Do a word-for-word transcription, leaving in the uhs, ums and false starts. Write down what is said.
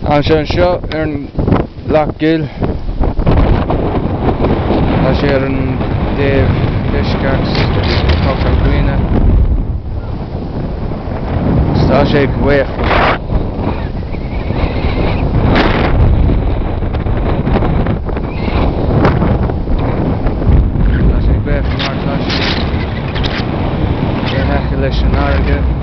Anso seo ar an Loch Gill. Tá sé ar an déobh fisceach coch an cuine. Tá sé buíoch. Tá sé buíoch mar tá sé. Cé heice leis an airge.